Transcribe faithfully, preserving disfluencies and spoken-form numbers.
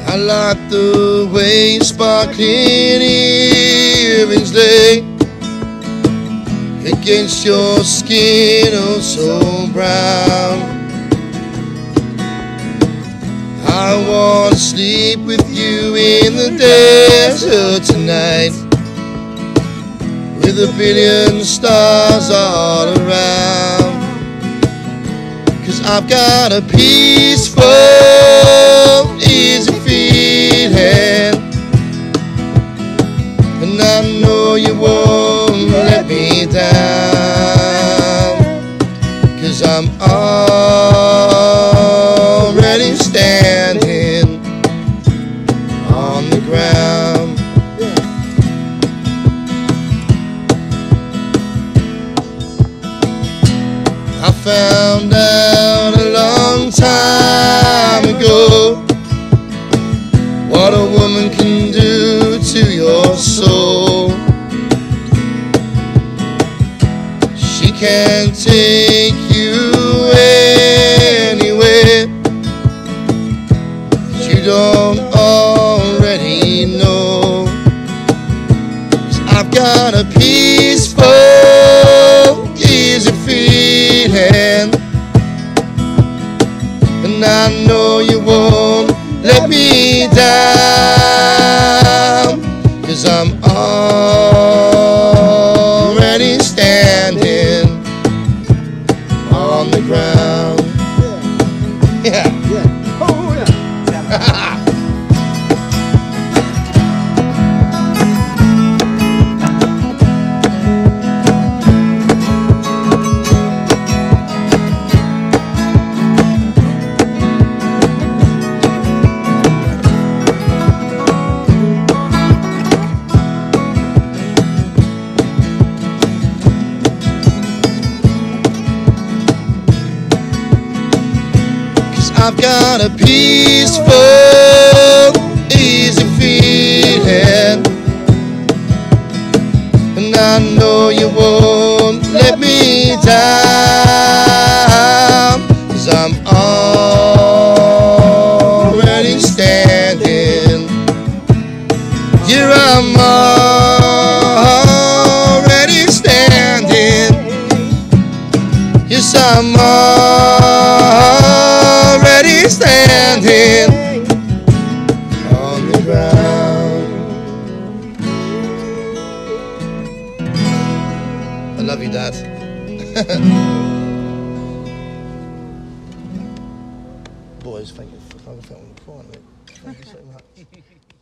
I like the way your sparkling earrings lay against your skin, oh so brown. I wanna sleep with you in the desert tonight, with a billion stars all around. 'Cause I've got a peaceful, easy feeling, and I know you won't let me down. 'Cause I'm already standing on the ground. I found out a long time ago what a woman can do to your soul. She can take you anywhere that you don't already know. 'Cause I've got a peaceful, easy feeling, and I know you won't let me down. 'Cause I'm already standing on the ground. Yeah. Yeah. Oh yeah. I've got a peaceful, easy feeling, and I know you won't let me down. 'Cause I'm already standing. Here I'm already standing. Yes, I'm already standing on the ground. I love you, Dad. Boys, thank you for coming on the phone. Thank you so much.